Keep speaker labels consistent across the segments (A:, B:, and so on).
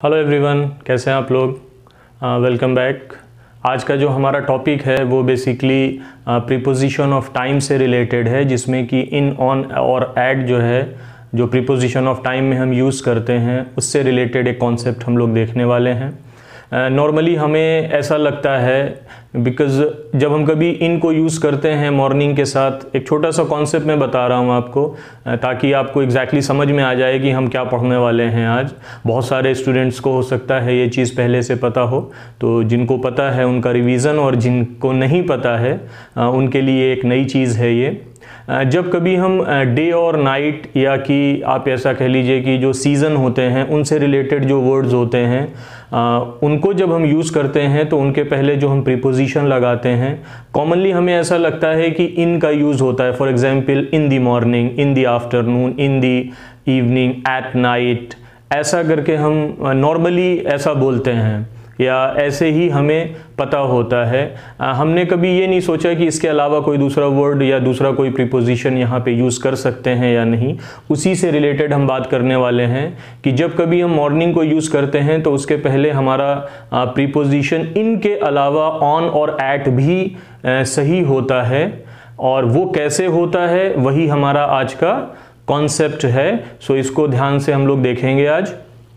A: Hello everyone, कैसे हैं आप लोग। Welcome back. आज का जो हमारा टॉपिक है वो बेसिकली प्रीपोजिशन ऑफ टाइम से रिलेटेड है, जिसमें कि इन, ऑन और एट जो है, जो प्रीपोजिशन ऑफ टाइम में हम यूज़ करते हैं उससे रिलेटेड एक कॉन्सेप्ट हम लोग देखने वाले हैं। नॉर्मली हमें ऐसा लगता है, बिकॉज़ जब हम कभी इन को यूज़ करते हैं मॉर्निंग के साथ, एक छोटा सा कॉन्सेप्ट मैं बता रहा हूँ आपको ताकि आपको एग्जैक्टली समझ में आ जाए कि हम क्या पढ़ने वाले हैं आज। बहुत सारे स्टूडेंट्स को हो सकता है ये चीज़ पहले से पता हो, तो जिनको पता है उनका रिवीजन, और जिनको नहीं पता है उनके लिए एक नई चीज़ है ये। जब कभी हम डे और नाइट, या कि आप ऐसा कह लीजिए कि जो सीज़न होते हैं उनसे रिलेटेड जो वर्ड्स होते हैं उनको जब हम यूज़ करते हैं तो उनके पहले जो हम प्रीपोजिशन लगाते हैं, कॉमनली हमें ऐसा लगता है कि इन का यूज़ होता है। For example in the morning, in the afternoon, in the evening, at night, ऐसा करके हम नॉर्मली ऐसा बोलते हैं, या ऐसे ही हमें पता होता है। हमने कभी ये नहीं सोचा कि इसके अलावा कोई दूसरा वर्ड या दूसरा कोई प्रीपोजिशन यहाँ पे यूज़ कर सकते हैं या नहीं। उसी से रिलेटेड हम बात करने वाले हैं कि जब कभी हम मॉर्निंग को यूज़ करते हैं तो उसके पहले हमारा प्रीपोजिशन इन के अलावा ऑन और एट भी सही होता है, और वो कैसे होता है वही हमारा आज का कॉन्सेप्ट है। सो इसको ध्यान से हम लोग देखेंगे। आज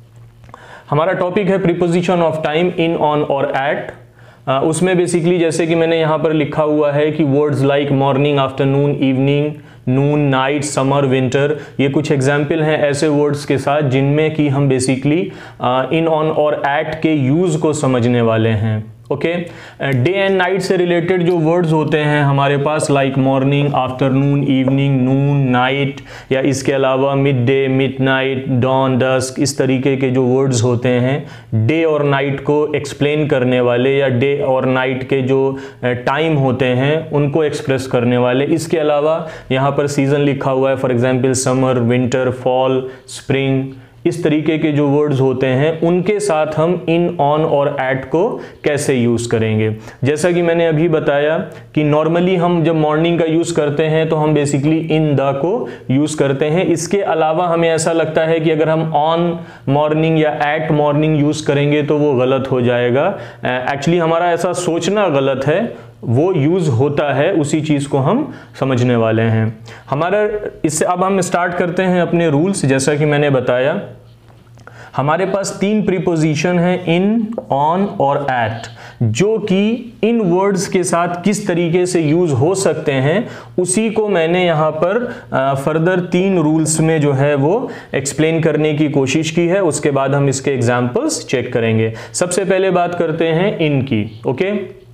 A: हमारा टॉपिक है preposition of time, in, on और एट। उसमें बेसिकली जैसे कि मैंने यहाँ पर लिखा हुआ है कि words like morning, afternoon, evening, noon, night, summer, winter, ये कुछ एग्जाम्पल हैं ऐसे वर्ड्स के साथ जिनमें कि हम बेसिकली इन, ऑन और एट के यूज़ को समझने वाले हैं। ओके, डे एंड नाइट से रिलेटेड जो वर्ड्स होते हैं हमारे पास, like morning, afternoon, evening, noon, night, या इसके अलावा midday, midnight, dawn, dusk, इस तरीके के जो वर्ड्स होते हैं डे और नाइट को एक्सप्लेन करने वाले, या डे और नाइट के जो टाइम होते हैं उनको एक्सप्रेस करने वाले। इसके अलावा यहाँ पर सीज़न लिखा हुआ है, for example summer, winter, fall, spring, इस तरीके के जो वर्ड्स होते हैं उनके साथ हम इन, ऑन और एट को कैसे यूज़ करेंगे। जैसा कि मैंने अभी बताया कि नॉर्मली हम जब मॉर्निंग का यूज़ करते हैं तो हम बेसिकली इन द को यूज़ करते हैं। इसके अलावा हमें ऐसा लगता है कि अगर हम ऑन मॉर्निंग या एट मॉर्निंग यूज़ करेंगे तो वो गलत हो जाएगा। एक्चुअली हमारा ऐसा सोचना गलत है, वो यूज़ होता है, उसी चीज़ को हम समझने वाले हैं। हमारा इससे अब हम स्टार्ट करते हैं अपने रूल्स। जैसा कि मैंने बताया हमारे पास 3 प्रीपोजिशन हैं, इन, ऑन और एट, जो कि इन वर्ड्स के साथ किस तरीके से यूज़ हो सकते हैं उसी को मैंने यहाँ पर फर्दर 3 रूल्स में जो है वो एक्सप्लेन करने की कोशिश की है। उसके बाद हम इसके एग्जाम्पल्स चेक करेंगे। सबसे पहले बात करते हैं इन की। ओके,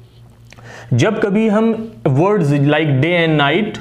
A: जब कभी हम words like day and night,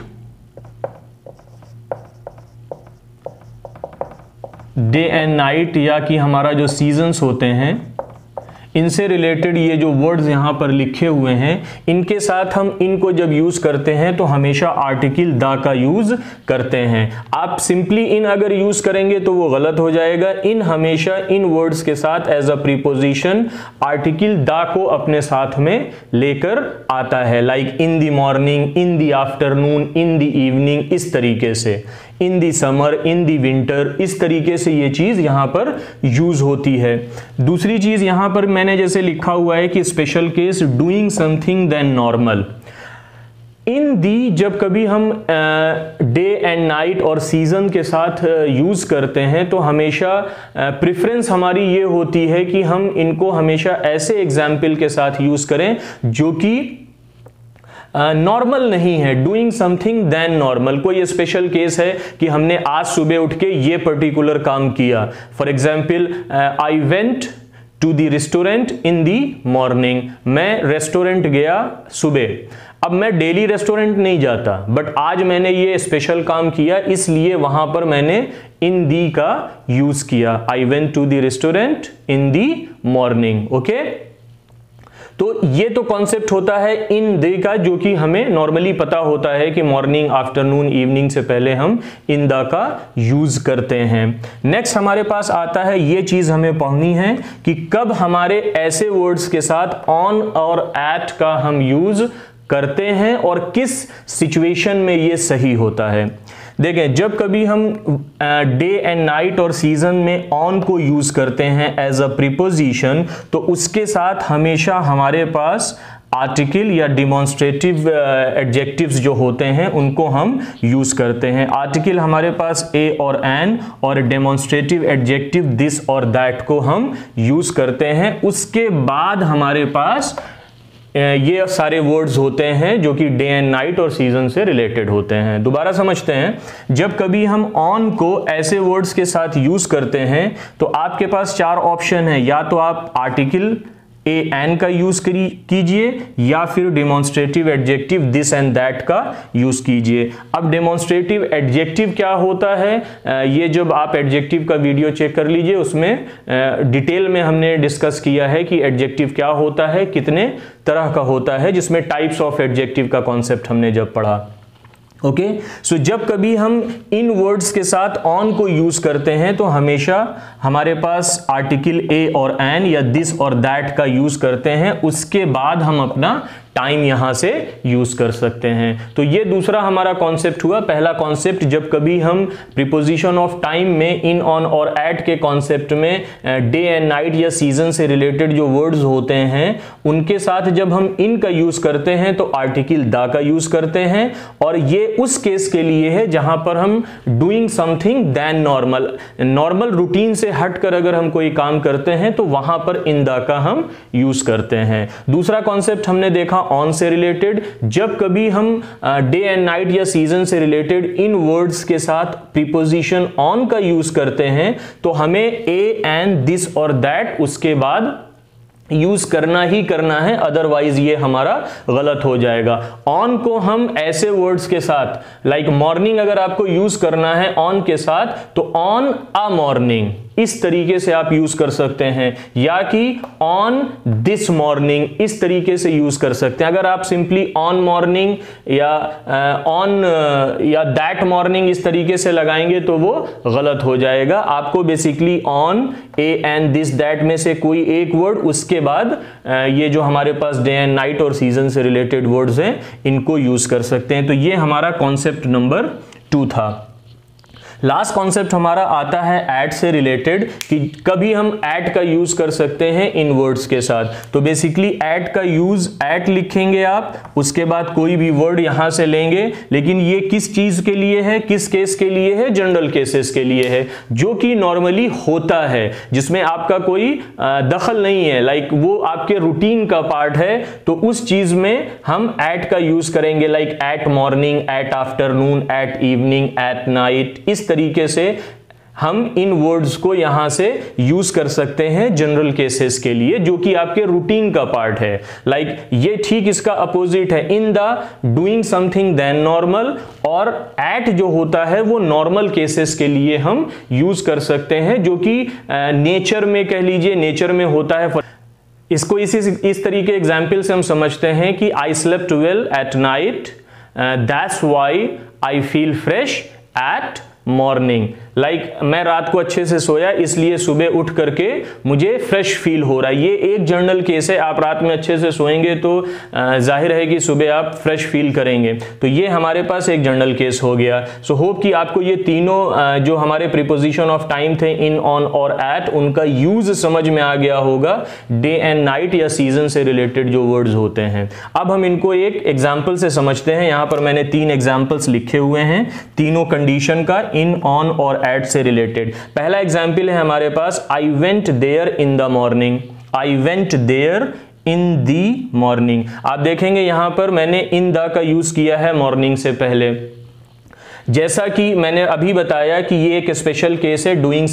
A: day and night, या कि हमारा जो सीजन्स होते हैं, इनसे रिलेटेड ये जो वर्ड्स यहाँ पर लिखे हुए हैं, इनके साथ हम इनको जब यूज़ करते हैं तो हमेशा आर्टिकल द का यूज़ करते हैं। आप सिंपली इन अगर यूज़ करेंगे तो वो गलत हो जाएगा। इन हमेशा इन वर्ड्स के साथ as a preposition article the को अपने साथ में लेकर आता है, like in the morning, in the afternoon, in the evening, इस तरीके से, इन दी समर, इन दी विंटर, इस तरीके से ये चीज़ यहाँ पर यूज़ होती है। दूसरी चीज़ यहाँ पर मैंने जैसे लिखा हुआ है कि special case, doing something than normal. In the जब कभी हम डे एंड नाइट और सीज़न के साथ यूज़ करते हैं तो हमेशा प्रेफरेंस हमारी ये होती है कि हम इनको हमेशा ऐसे एग्जाम्पल के साथ यूज़ करें जो कि नॉर्मल नहीं है। डूइंग समथिंग देन नॉर्मल, कोई स्पेशल केस है कि हमने आज सुबह उठ के ये पर्टिकुलर काम किया। For example, I went to the restaurant in the morning, मैं रेस्टोरेंट गया सुबह। अब मैं डेली रेस्टोरेंट नहीं जाता, बट आज मैंने ये स्पेशल काम किया, इसलिए वहां पर मैंने इन दी का यूज किया। I went to the restaurant in the morning. Okay, तो ये तो कॉन्सेप्ट होता है इन डे का, जो कि हमें नॉर्मली पता होता है कि मॉर्निंग, आफ्टरनून, इवनिंग से पहले हम इन द का यूज करते हैं। नेक्स्ट हमारे पास आता है, ये चीज हमें पढ़नी है कि कब हमारे ऐसे वर्ड्स के साथ ऑन और एट का हम यूज करते हैं और किस सिचुएशन में ये सही होता है। देखें, जब कभी हम डे एंड नाइट और सीजन में ऑन को यूज करते हैं एज अ प्रीपोजिशन, तो उसके साथ हमेशा हमारे पास आर्टिकल या डिमॉन्स्ट्रेटिव एडजेक्टिव्स जो होते हैं उनको हम यूज करते हैं। आर्टिकल हमारे पास ए और एन, और डेमोन्स्ट्रेटिव एडजेक्टिव दिस और दैट को हम यूज करते हैं। उसके बाद हमारे पास ये सारे वर्ड्स होते हैं जो कि डे एंड नाइट और सीजन से रिलेटेड होते हैं। दोबारा समझते हैं, जब कभी हम ऑन को ऐसे वर्ड्स के साथ यूज करते हैं तो आपके पास चार ऑप्शन है, या तो आप आर्टिकल ए एन का यूज कीजिए, या फिर demonstrative adjective this and that का यूज कीजिए। अब डेमोन्स्ट्रेटिव एडजेक्टिव क्या होता है, ये जब आप एडजेक्टिव का वीडियो चेक कर लीजिए, उसमें डिटेल में हमने डिस्कस किया है कि एडजेक्टिव क्या होता है, कितने तरह का होता है, जिसमें टाइप्स ऑफ एडजेक्टिव का कॉन्सेप्ट हमने जब पढ़ा। ओके, सो जब कभी हम इन वर्ड्स के साथ ऑन को यूज करते हैं तो हमेशा हमारे पास आर्टिकल ए और एन या दिस और दैट का यूज करते हैं, उसके बाद हम अपना टाइम यहां से यूज कर सकते हैं। तो ये दूसरा हमारा कॉन्सेप्ट हुआ। पहला कॉन्सेप्ट, जब कभी हम प्रीपोजिशन ऑफ टाइम में इन, ऑन और एट के कॉन्सेप्ट में डे एंड नाइट या सीजन से रिलेटेड जो वर्ड्स होते हैं उनके साथ जब हम इन का यूज करते हैं तो आर्टिकल द का यूज करते हैं, और ये उस केस के लिए है जहां पर हम doing something than normal routine से हटकर अगर हम कोई काम करते हैं तो वहां पर इन द का हम यूज करते हैं। दूसरा कॉन्सेप्ट हमने देखा ऑन से रिलेटेड, जब कभी हम डे एंड नाइट या सीजन से रिलेटेड इन वर्ड्स के साथ प्रीपोजिशन ऑन का यूज करते हैं तो हमें ए एंड दिस और दैट उसके बाद यूज करना ही करना है, अदरवाइज ये हमारा गलत हो जाएगा। ऑन को हम ऐसे वर्ड्स के साथ, लाइक मॉर्निंग अगर आपको यूज करना है ऑन के साथ तो ऑन अ मॉर्निंग इस तरीके से आप यूज कर सकते हैं, या कि ऑन दिस मॉर्निंग इस तरीके से यूज कर सकते हैं। अगर आप सिंपली ऑन मॉर्निंग या ऑन या दैट मॉर्निंग इस तरीके से लगाएंगे तो वो गलत हो जाएगा। आपको basically on, a and this that में से कोई एक वर्ड, उसके बाद ये जो हमारे पास डे एंड नाइट और सीजन से रिलेटेड वर्ड्स हैं इनको यूज कर सकते हैं। तो ये हमारा कॉन्सेप्ट नंबर 2 था। लास्ट कॉन्सेप्ट हमारा आता है एट से रिलेटेड, कि कभी हम एट का यूज कर सकते हैं इन वर्ड्स के साथ। तो बेसिकली एट का यूज, एट लिखेंगे आप, उसके बाद कोई भी वर्ड यहां से लेंगे, लेकिन ये किस चीज के लिए है, किस केस के लिए है, जनरल केसेस के लिए है, जो कि नॉर्मली होता है, जिसमें आपका कोई दखल नहीं है, लाइक वो आपके रूटीन का पार्ट है, तो उस चीज में हम एट का यूज करेंगे, like at morning, at afternoon, at evening, at night. इस तरीके से हम इन वर्ड्स को यहां से यूज कर सकते हैं जनरल केसेस के लिए, जो कि आपके रूटीन का पार्ट है। लाइक ये ठीक इसका अपोजिट है, in the doing something than normal, और एट जो होता है वो नॉर्मल केसेस के लिए हम यूज कर सकते हैं, जो कि नेचर में कह लीजिए, नेचर में होता है। इसको इस तरीके एग्जाम्पल से हम समझते हैं कि I slept well at night, that's why I feel fresh at morning. Like मैं रात को अच्छे से सोया इसलिए सुबह उठ करके मुझे फ्रेश फील हो रहा है। ये एक जनरल केस है, आप रात में अच्छे से सोएंगे तो जाहिर है कि सुबह आप फ्रेश फील करेंगे। तो ये हमारे पास एक जनरल केस हो गया। सो होप कि आपको ये तीनों जो हमारे प्रीपोजिशन ऑफ टाइम थे, इन, ऑन और एट, उनका यूज समझ में आ गया होगा डे एंड नाइट या सीजन से रिलेटेड जो वर्ड्स होते हैं। अब हम इनको एक एग्जाम्पल से समझते हैं। यहां पर मैंने 3 एग्जाम्पल्स लिखे हुए हैं, तीनों कंडीशन का, इन, ऑन और एट से रिलेटेड। पहला एग्जाम्पल है हमारे पास, I went there in the morning. I went there in the morning. आप देखेंगे यहां पर मैंने इन द का यूज किया है मॉर्निंग से पहले। जैसा कि मैंने अभी बताया कि ये एक स्पेशल केस है, डूइंग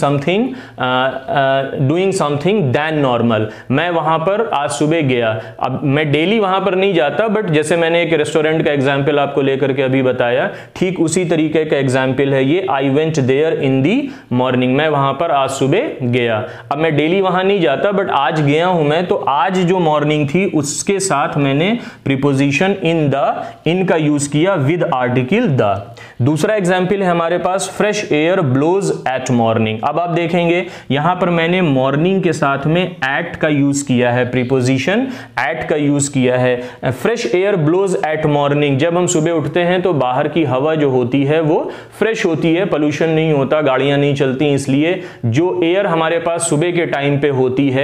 A: समथिंग देन नॉर्मल। मैं वहां पर आज सुबह गया। अब मैं डेली वहां पर नहीं जाता, बट जैसे मैंने एक रेस्टोरेंट का एग्जांपल आपको लेकर के अभी बताया, ठीक उसी तरीके का एग्जांपल है ये, I went there in the morning. मैं वहां पर आज सुबह गया। अब मैं डेली वहां नहीं जाता, बट आज गया हूं मैं, तो आज जो मॉर्निंग थी उसके साथ मैंने प्रीपोजिशन इन का यूज किया विद आर्टिकल द। दूसरा एग्जाम्पल है हमारे पास fresh air blows at morning. अब आप देखेंगे यहां पर मैंने मॉर्निंग के साथ में एट का यूज किया है, प्रीपोजिशन एट का यूज किया है। Fresh air blows at morning, जब हम सुबह उठते हैं तो बाहर की हवा जो होती है वो फ्रेश होती है, पोल्यूशन नहीं होता, गाड़ियां नहीं चलती, इसलिए जो एयर हमारे पास सुबह के टाइम पे होती है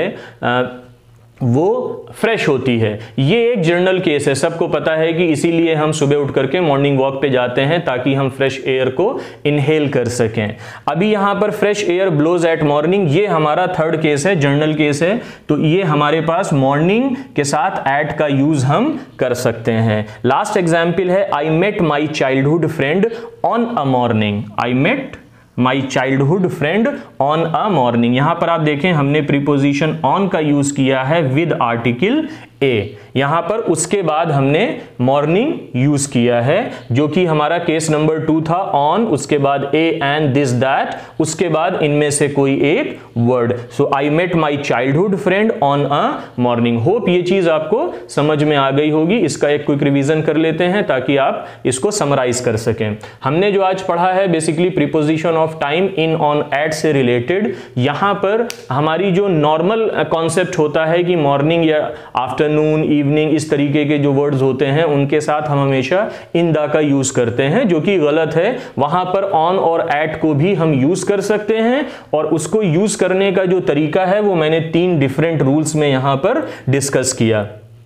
A: वो फ्रेश होती है। ये एक जनरल केस है, सबको पता है कि इसीलिए हम सुबह उठ करके मॉर्निंग वॉक पे जाते हैं ताकि हम फ्रेश एयर को इनहेल कर सकें। अभी यहां पर fresh air blows at morning, ये हमारा थर्ड केस है, जनरल केस है, तो ये हमारे पास मॉर्निंग के साथ एट का यूज हम कर सकते हैं। लास्ट एग्जाम्पल है I met my childhood friend on a morning. I met my childhood friend on a morning. यहां पर आप देखें हमने प्रीपोजिशन ऑन का यूज किया है विद आर्टिकल ए, यहां पर उसके बाद हमने मॉर्निंग यूज किया है, जो कि हमारा केस नंबर 2 था, ऑन, उसके बाद ए एंड दिस दैट, उसके बाद इनमें से कोई एक word. So I met my childhood friend on a morning. Hope ये चीज आपको समझ में आ गई होगी। इसका एक क्विक रिवीजन कर लेते हैं ताकि आप इसको समराइज कर सकें। हमने जो आज पढ़ा है basically preposition of time in, on, at से रिलेटेड। यहां पर हमारी जो नॉर्मल कॉन्सेप्ट होता है कि मॉर्निंग या आफ्टरनून, इवनिंग, इस तरीके के जो वर्ड्स होते हैं उनके साथ हम हमेशा इन द का यूज करते हैं, जो कि गलत है। वहां पर ऑन और एट को भी हम यूज कर सकते हैं, और उसको यूज करने का जो तरीका है वो मैंने 3 डिफरेंट रूल्स में यहां पर डिस्कस किया।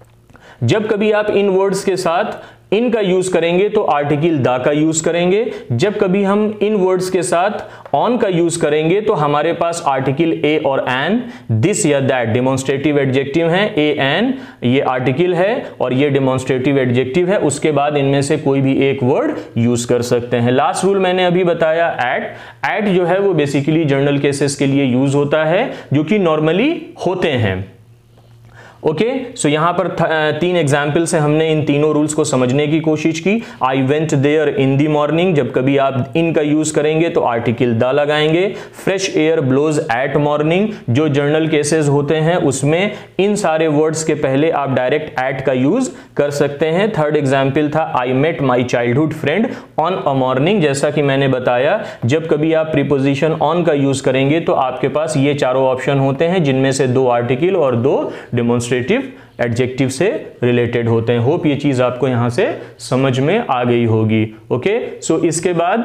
A: जब कभी आप इन वर्ड्स के साथ इन का यूज करेंगे तो आर्टिकल द का यूज करेंगे। जब कभी हम इन वर्ड्स के साथ ऑन का यूज करेंगे तो हमारे पास आर्टिकल ए और एन, दिस या दैट डेमोन्स्ट्रेटिव एडजेक्टिव है, ए एन ये आर्टिकल है और ये डेमोन्स्ट्रेटिव एडजेक्टिव है, उसके बाद इनमें से कोई भी एक वर्ड यूज कर सकते हैं। लास्ट रूल मैंने अभी बताया एट। एट जो है वो बेसिकली जनरल केसेस के लिए यूज होता है जो कि नॉर्मली होते हैं। ओके, सो यहां पर 3 एग्जाम्पल से हमने इन तीनों रूल्स को समझने की कोशिश की। I went there in the morning, जब कभी आप इन का यूज करेंगे तो आर्टिकल द लगाएंगे। Fresh air blows at morning, जो जनरल केसेस होते हैं उसमें इन सारे वर्ड्स के पहले आप डायरेक्ट एट का यूज कर सकते हैं। थर्ड एग्जाम्पल था I met my childhood friend on a morning. जैसा कि मैंने बताया जब कभी आप प्रीपोजिशन ऑन का यूज करेंगे तो आपके पास ये चारों ऑप्शन होते हैं, जिनमें से 2 आर्टिकल और 2 डेमोन्स्ट्रेटिव एडजेक्टिव से रिलेटेड होते हैं। होप ये चीज आपको यहां से समझ में आ गई होगी। ओके, सो इसके बाद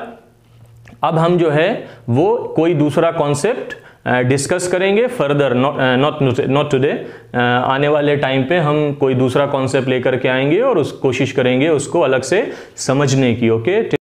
A: अब हम जो है वो कोई दूसरा कॉन्सेप्ट डिस्कस करेंगे फर्दर, नॉट टुडे, आने वाले टाइम पे हम कोई दूसरा कॉन्सेप्ट लेकर के आएंगे और उस कोशिश करेंगे उसको अलग से समझने की। ओके,